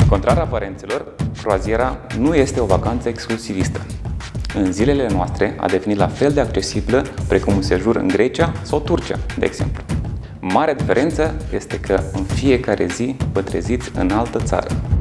Contrar aparențelor, croaziera nu este o vacanță exclusivistă. În zilele noastre a devenit la fel de accesibilă precum un sejur în Grecia sau Turcia, de exemplu. Marea diferență este că în fiecare zi vă treziți în altă țară.